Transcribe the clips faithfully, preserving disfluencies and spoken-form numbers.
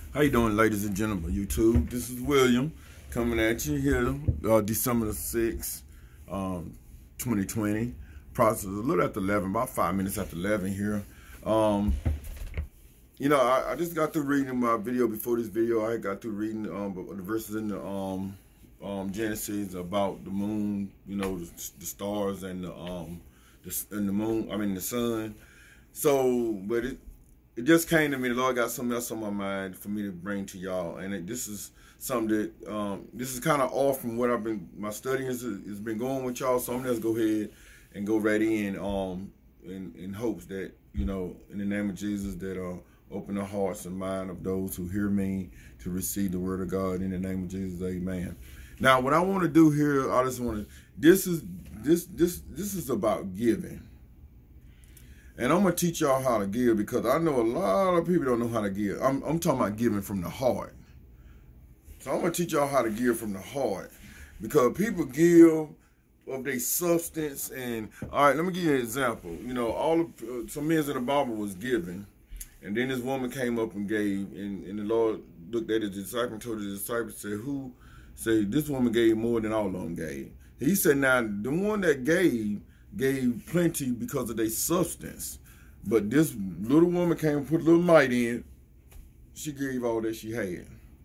How you doing, ladies and gentlemen, YouTube? This is William coming at you here, uh, December the sixth, um, twenty twenty. Process a little after eleven, about five minutes after eleven here. Um, you know, I, I just got through reading my video before this video. I got through reading um, the verses in the um, um, Genesis about the moon, you know, the, the stars and the um, the, and the moon. I mean the sun. So, but it. It just came to me. The Lord got something else on my mind for me to bring to y'all, and it, this is something that um, this is kind of off from what I've been. My studying has, has been going with y'all, so I'm gonna just go ahead and go right in, um, in, in hopes that you know, in the name of Jesus, that uh, open the hearts and mind of those who hear me to receive the word of God. In the name of Jesus, Amen. Now, what I want to do here, I just want to. This is this this this is about giving. And I'm going to teach y'all how to give, because I know a lot of people don't know how to give. I'm, I'm talking about giving from the heart. So I'm going to teach y'all how to give from the heart, because people give of their substance. And all right, let me give you an example. You know, all of, uh, some men in the Bible was giving, and then this woman came up and gave, and, and the Lord looked at his disciple and told his disciples, said, who, say, this woman gave more than all of them gave. He said, now, the one that gave, gave plenty because of their substance, but this little woman came and put a little might in. She gave all that she had,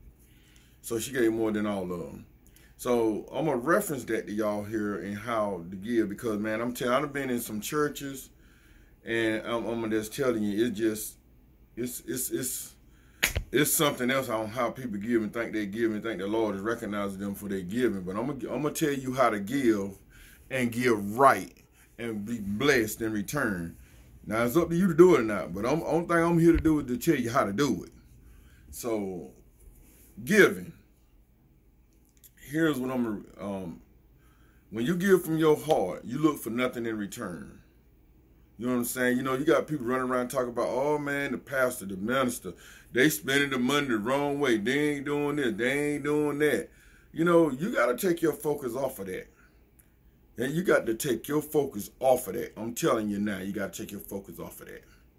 so she gave more than all of them. So I'm gonna reference that to y'all here and how to give, because man, I'm telling, I've been in some churches, and I'm, I'm just telling you, it's just it's it's it's it's something else on how people give and think they give and think the Lord is recognizing them for their giving. But I'm gonna I'm gonna tell you how to give and give right and be blessed in return. Now, it's up to you to do it or not, but the only thing I'm here to do is to tell you how to do it. So, giving. Here's what I'm, um, when you give from your heart, you look for nothing in return. You know what I'm saying? You know, you got people running around talking about, oh man, the pastor, the minister, they spending the money the wrong way. They ain't doing this, they ain't doing that. You know, you got to take your focus off of that. And you got to take your focus off of that. I'm telling you now, you got to take your focus off of that.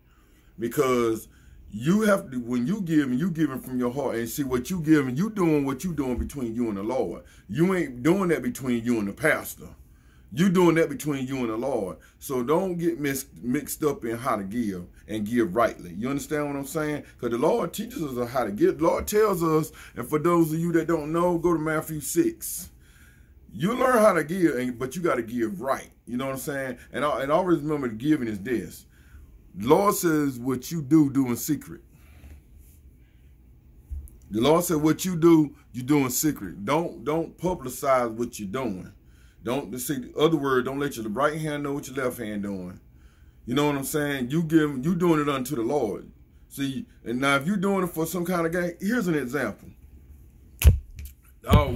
Because you have to, when you give, and you giving from your heart, and see what you giving, you doing what you doing between you and the Lord. You ain't doing that between you and the pastor. You doing that between you and the Lord. So don't get mixed, mixed up in how to give and give rightly. You understand what I'm saying? Because the Lord teaches us how to give. The Lord tells us, and for those of you that don't know, go to Matthew six. You learn how to give, but you got to give right. You know what I'm saying? And, I, and always remember, the giving is this. The Lord says what you do, do in secret. The Lord said what you do, you do in secret. Don't don't publicize what you're doing. Don't see the other word. Don't let your right hand know what your left hand doing. You know what I'm saying? You give, you doing it unto the Lord. See, and now if you're doing it for some kind of gain, here's an example. Oh.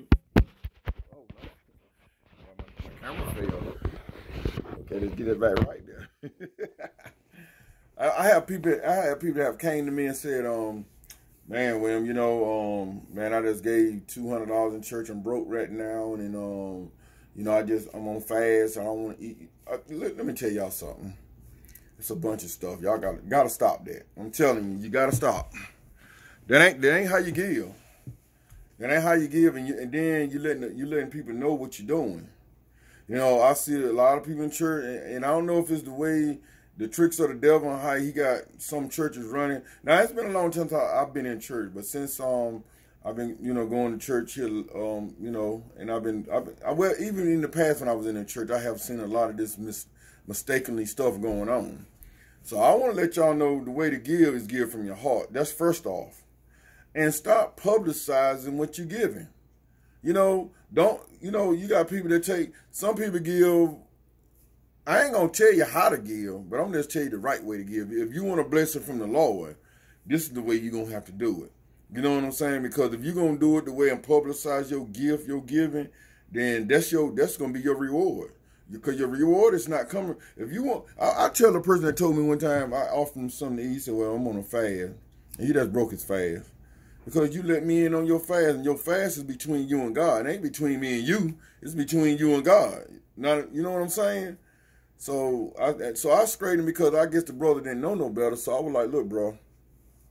Okay, let's get it back right there. I, I have people. I have people that have came to me and said, "Um, man, William, you know, um, man, I just gave two hundred dollars in church. I'm broke right now, and um, you know, I just I'm on fast. I don't want to eat." Uh, let, let me tell y'all something. It's a bunch of stuff. Y'all got got to stop that. I'm telling you, you got to stop. That ain't that ain't how you give. That ain't how you give, and, you, and then you letting you letting people know what you're doing. You know, I see a lot of people in church, and, and I don't know if it's the way, the tricks of the devil and how he got some churches running. Now, it's been a long time since I've been in church, but since um I've been, you know, going to church here, um, you know, and I've been, I've been I, well, even in the past when I was in the church, I have seen a lot of this mis mistakenly stuff going on. So I want to let y'all know the way to give is give from your heart. That's first off. And stop publicizing what you're giving. You know, don't, you know, you got people that take, some people give, I ain't going to tell you how to give, but I'm just tell you the right way to give. If you want a blessing from the Lord, this is the way you're going to have to do it. You know what I'm saying? Because if you're going to do it the way and publicize your gift, your giving, then that's your, that's going to be your reward. Because your reward is not coming. If you want, I, I tell the person that told me one time, I offered him something to eat, he said, well, I'm on a fast. And he just broke his fast. Because you let me in on your fast, and your fast is between you and God. It ain't between me and you. It's between you and God. Not, you know what I'm saying? So I so I straightened him, because I guess the brother didn't know no better. So I was like, look, bro,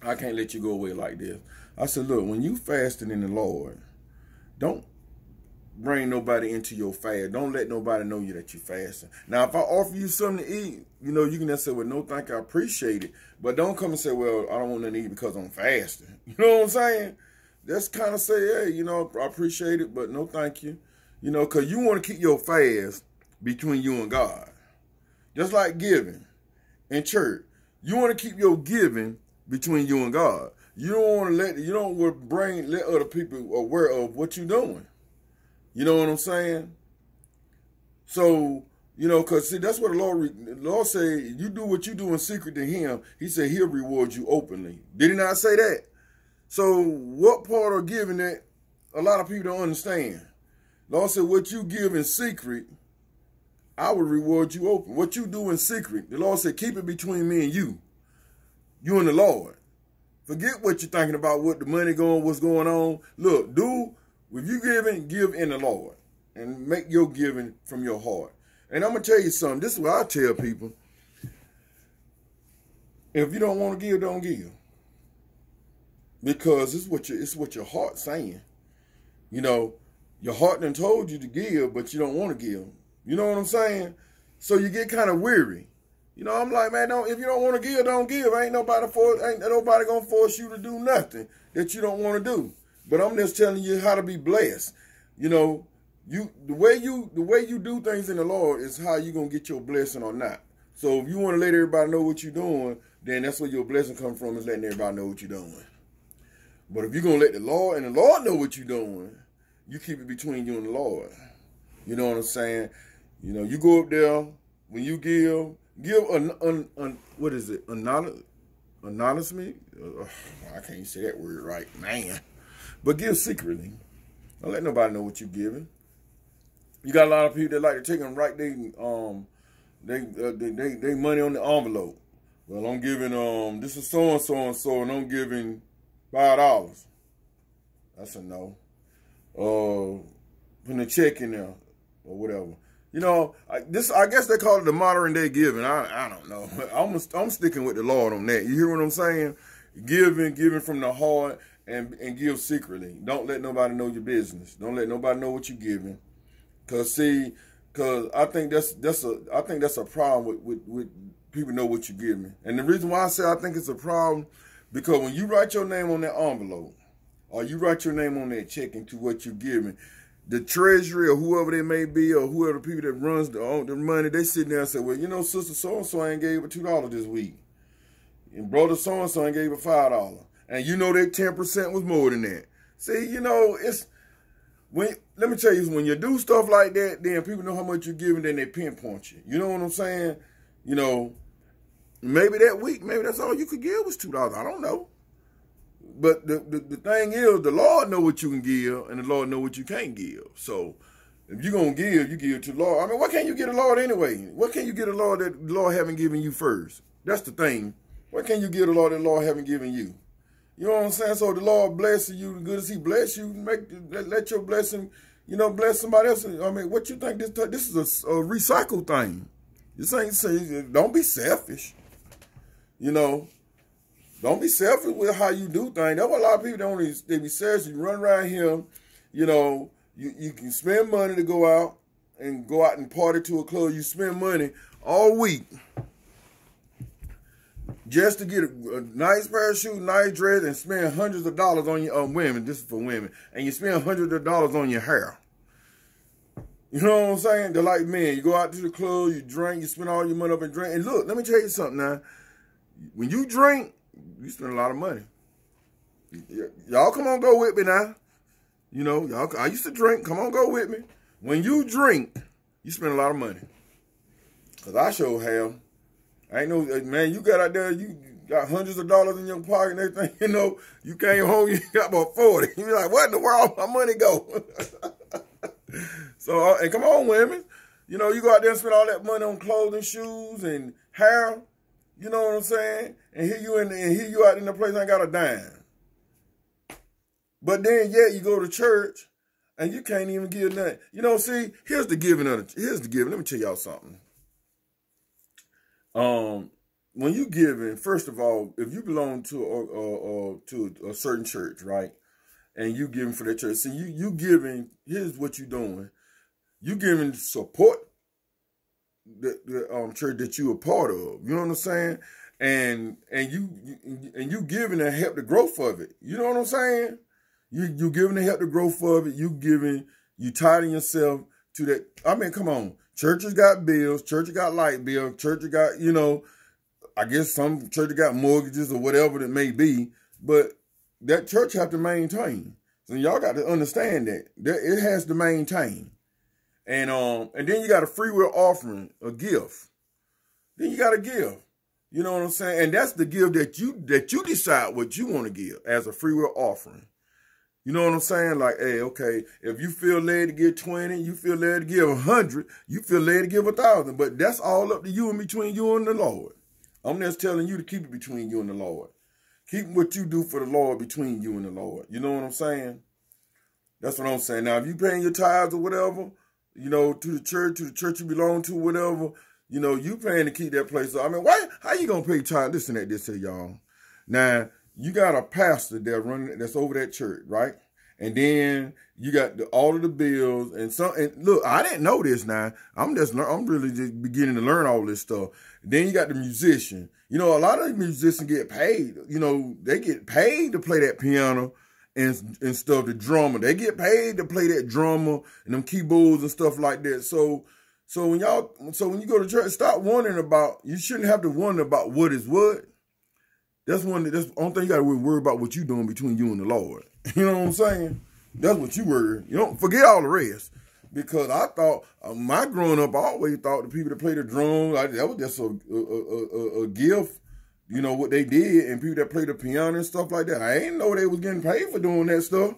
I can't let you go away like this. I said, look, when you fasting in the Lord, don't bring nobody into your fast. Don't let nobody know you that you're fasting. Now, if I offer you something to eat, you know, you can just say, well, no, thank you, I appreciate it. But don't come and say, well, I don't want nothing to eat because I'm fasting. You know what I'm saying? Just kind of say, hey, you know, I appreciate it, but no thank you. You know, because you want to keep your fast between you and God. Just like giving in church. You want to keep your giving between you and God. You don't want to let, you don't want to bring, let other people aware of what you're doing. You know what I'm saying? So, you know, because see, that's what the Lord, the Lord said, you do what you do in secret to him. He said he'll reward you openly. Did he not say that? So what part of giving that a lot of people don't understand? The Lord said, what you give in secret, I will reward you open. What you do in secret, the Lord said, keep it between me and you. You and the Lord. Forget what you're thinking about, what the money going, what's going on. Look, do, if you giving, give in the Lord. And make your giving from your heart. And I'm going to tell you something. This is what I tell people. If you don't want to give, don't give. Because it's what, your, it's what your heart's saying. You know, your heart done told you to give, but you don't want to give. You know what I'm saying? So you get kind of weary. You know, I'm like, man, don't, if you don't want to give, don't give. Ain't nobody for, ain't nobody gonna force you to do nothing that you don't want to do. But I'm just telling you how to be blessed. You know, you the way you the way you do things in the Lord is how you gonna get your blessing or not. So if you want to let everybody know what you're doing, then that's where your blessing comes from, is letting everybody know what you're doing. But if you're gonna let the Lord and the Lord know what you're doing, you keep it between you and the Lord. You know what I'm saying? You know, you go up there when you give. Give an, an, an what is it? Anonymous, anonymously? Uh, I can't say that word right, man. But give secretly. Don't let nobody know what you're giving. You got a lot of people that like to take them right. They um, they uh, they, they they money on the envelope. Well, I'm giving um, this is so and so and so, and I'm giving five dollars. That's a no. Uh, putting a check in there or whatever. You know, I, this I guess they call it the modern day giving. I I don't know. I'm I'm sticking with the Lord on that. You hear what I'm saying? Giving, giving from the heart, and and give secretly. Don't let nobody know your business. Don't let nobody know what you're giving. Cause see, cause I think that's that's a I think that's a problem with with, with people know what you're giving. And the reason why I say I think it's a problem, because when you write your name on that envelope, or you write your name on that check into what you're giving, the treasury or whoever they may be, or whoever the people that runs the, the money, they sit there and say, well, you know, sister so-and-so ain't gave her two dollars this week. And brother so-and-so ain't gave her five dollars. And you know that ten percent was more than that. See, you know, it's, when let me tell you, when you do stuff like that, then people know how much you're giving, then they pinpoint you. You know what I'm saying? You know, maybe that week, maybe that's all you could give was two dollars. I don't know. But the, the, the thing is, the Lord know what you can give, and the Lord know what you can't give. So if you're going to give, you give to the Lord. I mean, what can you get the Lord anyway? What can you get the Lord that the Lord haven't given you first? That's the thing. What can you get the Lord that the Lord haven't given you? You know what I'm saying? So the Lord bless you, good as he bless you, make let, let your blessing, you know, bless somebody else. I mean, what you think this this is a, a recycled thing. This ain't say, don't be selfish. You know. Don't be selfish with how you do things. That's what a lot of people don't. They be selfish. You run around here, you know, you, you can spend money to go out and go out and party to a club. You spend money all week just to get a, a nice pair of shoes, nice dress, and spend hundreds of dollars on your um, women. This is for women. And you spend hundreds of dollars on your hair. You know what I'm saying? They're like men. You go out to the club, you drink, you spend all your money up and drink. And look, let me tell you something now. When you drink, you spend a lot of money. Y'all come on, go with me now. You know, y'all. I used to drink. Come on, go with me. When you drink, you spend a lot of money. Cause I sure have. I ain't no man. You got out there. You got hundreds of dollars in your pocket and everything. You know, you came home. You got about forty. You're like, what in the world? My money go. So, uh, and come on, women. You know, you go out there and spend all that money on clothing, shoes, and hair. You know what I'm saying? And here you in, and here you out in the place ain't got a dime. But then, yeah, you go to church and you can't even give nothing. You know, see, here's the giving of the, here's the giving. Let me tell y'all something. Um, when you giving, first of all, if you belong to a, a, a to a certain church, right, and you giving for that church, see, you you giving. Here's what you doing: you giving support the, the um church that you a part of. You know what I'm saying? And and you, you and you giving to help the growth of it. You know what I'm saying? You you giving to help the growth of it. You giving. You tithing yourself to that. I mean, come on. Churches got bills. Churches got light bills. Churches got, you know, I guess some churches got mortgages or whatever it may be. But that church have to maintain. So y'all got to understand that. that it has to maintain. And um, and then you got a free will offering, a gift. Then you got to give. You know what I'm saying? And that's the gift that you that you decide what you want to give as a free will offering. You know what I'm saying? Like, hey, okay, if you feel led to give twenty, you feel led to give one hundred, you feel led to give one thousand. But that's all up to you and between you and the Lord. I'm just telling you to keep it between you and the Lord. Keep what you do for the Lord between you and the Lord. You know what I'm saying? That's what I'm saying. Now, if you paying your tithes or whatever, you know, to the church, to the church you belong to, whatever, you know, you paying to keep that place up. I mean, why? How you going to pay tithes? Listen at this here, y'all. Now, you got a pastor there running that's over that church, right? And then you got the, all of the bills and some. And look, I didn't know this. Now I'm just I'm really just beginning to learn all this stuff. Then you got the musician. You know, a lot of the musicians get paid. You know, they get paid to play that piano and and stuff. The drummer, they get paid to play that drummer and them keyboards and stuff like that. So, so when y'all, so when you go to church, stop wondering about. You shouldn't have to wonder about what is what. That's one. That's the only thing you got to worry about what you doing between you and the Lord. You know what I'm saying? That's what you worry. You don't forget all the rest. Because I thought, uh, my growing up, I always thought the people that play the drum, I, that was just a, a, a, a gift. You know what they did, and people that play the piano and stuff like that. I ain't know they was getting paid for doing that stuff.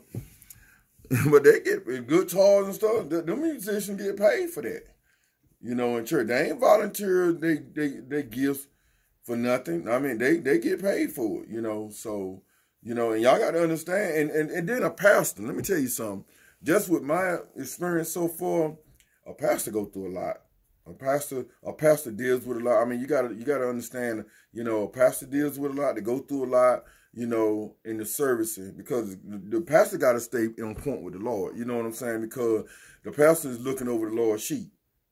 But they get guitars and stuff. The, the musicians get paid for that. You know, in church, they ain't volunteer. They they they gifts for nothing. I mean, they, they get paid for it, you know. So, you know, and y'all got to understand. And, and, and then a pastor, let me tell you something. Just with my experience so far, a pastor go through a lot. A pastor, a pastor deals with a lot. I mean, you gotta you gotta understand, you know, a pastor deals with a lot. They go through a lot, you know, in the servicing, because the, the pastor gotta stay on point with the Lord. You know what I'm saying? Because the pastor is looking over the Lord's sheep.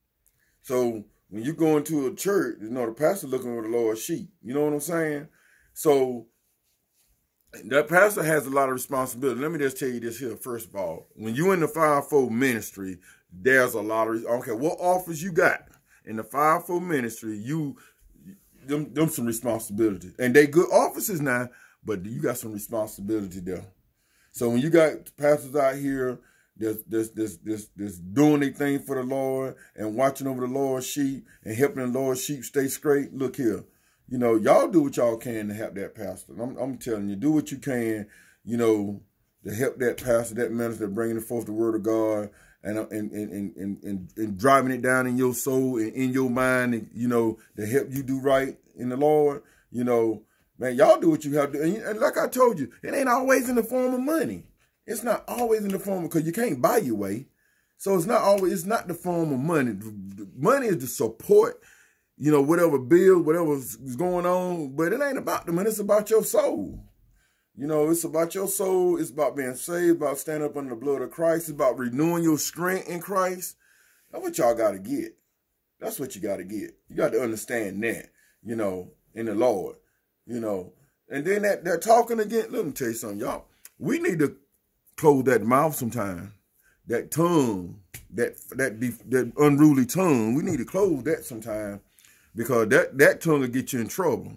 So when you go into a church, you know, the pastor looking over the Lord's sheep. You know what I'm saying? So that pastor has a lot of responsibility. Let me just tell you this here, first of all. When you in the fivefold ministry, there's a lot of, I don't care what office you got. In the fivefold ministry, you, them, them some responsibility. And they good offices now, but you got some responsibility there. So when you got pastors out here that's, that's, that's, that's, that's doing their thing for the Lord and watching over the Lord's sheep and helping the Lord's sheep stay straight, look here. You know, y'all do what y'all can to help that pastor. I'm, I'm telling you, do what you can, you know, to help that pastor, that minister, bringing forth the word of God and and, and, and, and, and driving it down in your soul and in your mind, and, you know, to help you do right in the Lord. You know, man, y'all do what you have to do. And, and like I told you, it ain't always in the form of money. It's not always in the form of, because you can't buy your way. So it's not always, it's not the form of money. Money is the support, you know, whatever bill, whatever's going on, but it ain't about the money, it's about your soul. You know, it's about your soul, it's about being saved, about standing up under the blood of Christ, it's about renewing your strength in Christ. That's what y'all got to get. That's what you got to get. You got to understand that, you know, in the Lord, you know. And then that, that talking again, let me tell you something, y'all. We need to close that mouth sometime. That tongue, that, that, that unruly tongue, we need to close that sometime. Because that, that tongue will get you in trouble.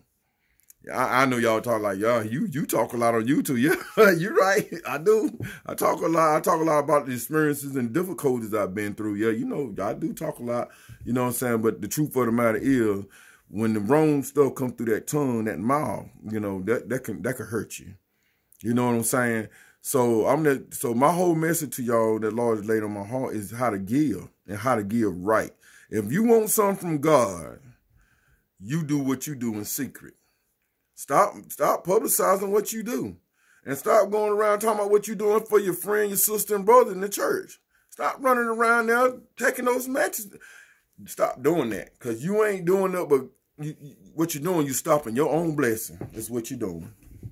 I, I know y'all talk like, y'all, you you talk a lot on YouTube. Yeah, you're right. I do. I talk a lot. I talk a lot about the experiences and difficulties I've been through. Yeah, you know, I do talk a lot. You know what I'm saying? But the truth of the matter is, when the wrong stuff comes through that tongue, that mouth, you know, that, that can that can hurt you. You know what I'm saying? So I'm the, so my whole message to y'all that Lord has laid on my heart is how to give and how to give right. If you want something from God, you do what you do in secret. Stop, stop publicizing what you do. And stop going around talking about what you're doing for your friend, your sister, and brother in the church. Stop running around there taking those matches. Stop doing that. Because you ain't doing nothing but you, you, what you're doing, you're stopping your own blessing. That's what you're doing.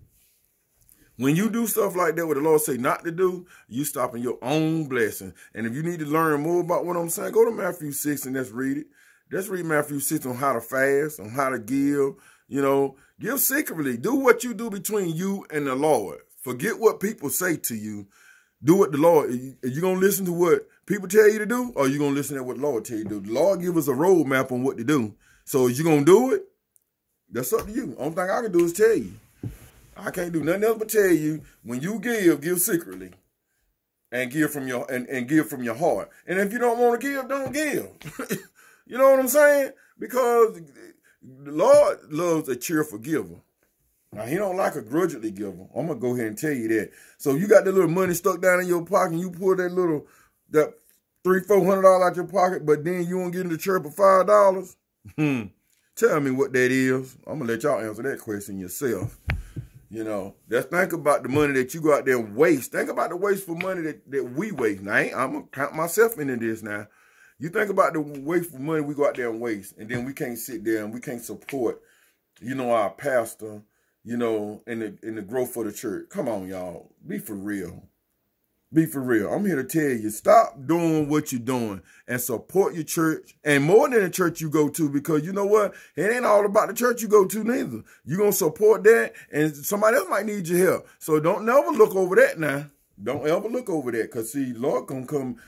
When you do stuff like that, what the Lord say not to do, you stopping your own blessing. And if you need to learn more about what I'm saying, go to Matthew six and let's read it. Let's read Matthew six on how to fast, on how to give. You know, give secretly. Do what you do between you and the Lord. Forget what people say to you. Do what the Lord, are you, you going to listen to what people tell you to do, or are you going to listen to what the Lord tell you to do? The Lord give us a roadmap on what to do. So is you going to do it? That's up to you. Only thing I can do is tell you. I can't do nothing else but tell you, when you give, give secretly. And give from your and, and give from your heart. And if you don't want to give, don't give. You know what I'm saying? Because the Lord loves a cheerful giver. Now, he don't like a grudgingly giver. I'm going to go ahead and tell you that. So you got that little money stuck down in your pocket, and you pull that little, that three, four hundred dollars out your pocket, but then you won't get in the church for five dollars? Hmm. Tell me what that is. I'm going to let y'all answer that question yourself. You know, let's think about the money that you go out there and waste. Think about the wasteful money that, that we waste. Now, I ain't, I'm going to count myself into this now. You think about the wasteful money we go out there and waste, and then we can't sit there and we can't support, you know, our pastor, you know, in the, in the growth of the church. Come on, y'all. Be for real. Be for real. I'm here to tell you, stop doing what you're doing and support your church, and more than the church you go to, because you know what? It ain't all about the church you go to neither. You're going to support that, and somebody else might need your help. So don't never look over that now. Don't ever look over that, because see, Lord going to come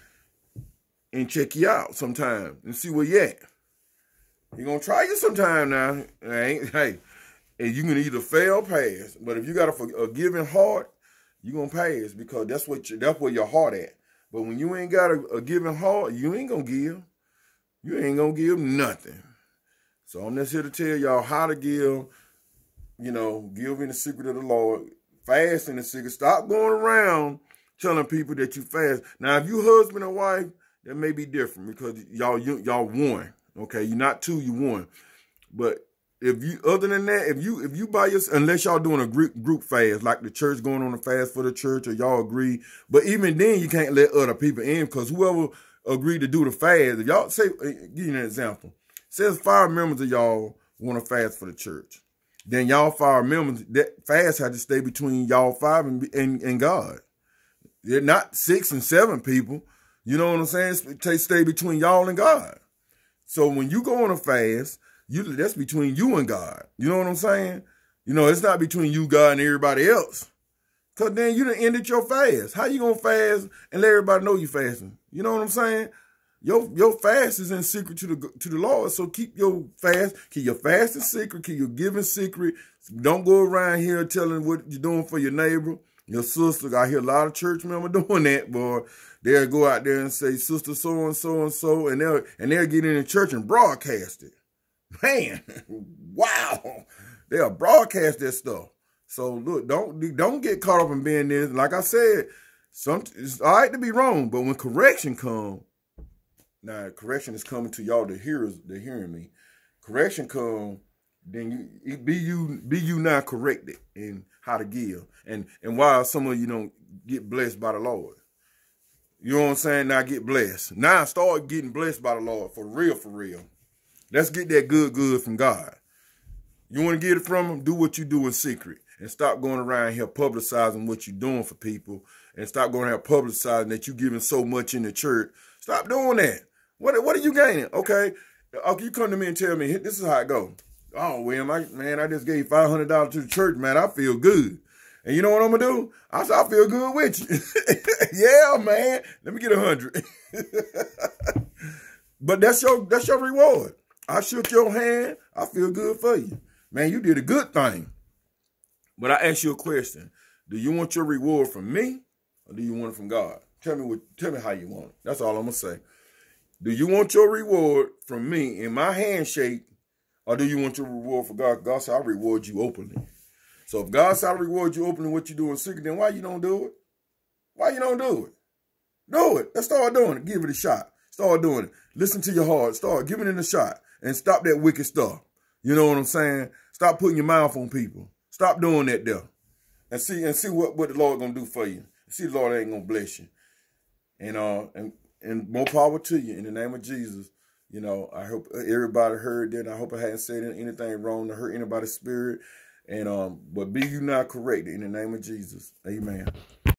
and check you out sometime and see where you at. He's going to try you sometime now. Hey, and you can either fail or pass. But if you got a, a giving heart, you're going to pass, because that's what you, that's where your heart at. But when you ain't got a, a giving heart, you ain't going to give. You ain't going to give nothing. So I'm just here to tell y'all how to give, you know, give in the secret of the Lord, fast in the secret. Stop going around telling people that you fast. Now, if you husband and wife, that may be different, because y'all y'all won. Okay, you're not two, you won. But if you, other than that, if you if you buy your, unless y'all doing a group group fast, like the church going on a fast for the church, or y'all agree. But even then, you can't let other people in, because whoever agreed to do the fast, if y'all say, give you an example. Says five members of y'all want to fast for the church. Then y'all five members, that fast had to stay between y'all five and, and, and God. They're not six and seven people. You know what I'm saying? It stay between y'all and God. So when you go on a fast, you that's between you and God. You know what I'm saying? You know, it's not between you, God, and everybody else. Because then you done ended your fast. How you going to fast and let everybody know you fasting? You know what I'm saying? Your, your fast is in secret to the, to the Lord. So keep your fast, keep your fast in secret, keep your giving secret. Don't go around here telling what you're doing for your neighbor, your sister. I hear a lot of church members doing that, boy. They'll go out there and say, sister so-and-so and so, and they'll, and they'll get in the church and broadcast it. Man, wow. They'll broadcast that stuff. So, look, don't don't get caught up in being this. Like I said, some, it's all right to be wrong, but when correction comes, now correction is coming to y'all, the hearers, the hearing me. Correction come, then you be you be you now corrected in how to give. And, and why some of you don't get blessed by the Lord. You know what I'm saying? Now get blessed. Now start getting blessed by the Lord. For real, for real. Let's get that good, good from God. You want to get it from him? Do what you do in secret. And stop going around here publicizing what you're doing for people. And stop going around publicizing that you're giving so much in the church. Stop doing that. What, what are you gaining? Okay. Okay, you come to me and tell me, this is how it goes. Oh, William, I, man, I just gave five hundred dollars to the church, man. I feel good. And you know what I'm going to do? I said, I feel good with you. Yeah, man. Let me get a hundred. But that's your, that's your reward. I shook your hand. I feel good for you. Man, you did a good thing. But I ask you a question. Do you want your reward from me, or do you want it from God? Tell me what, tell me how you want it. That's all I'm going to say. Do you want your reward from me in my handshake, or do you want your reward for God? God said, I reward you openly. So if God said, I reward you openly what you do in secret, then why you don't do it? Why you don't do it? Do it. Let's start doing it. Give it a shot. Start doing it. Listen to your heart. Start giving it a shot. And stop that wicked stuff. You know what I'm saying? Stop putting your mouth on people. Stop doing that there. And see and see what, what the Lord gonna do for you. See the Lord ain't gonna bless you. And uh and, and more power to you in the name of Jesus. You know, I hope everybody heard that. I hope I hadn't said anything wrong to hurt anybody's spirit. And um, but be you not corrected in the name of Jesus. Amen.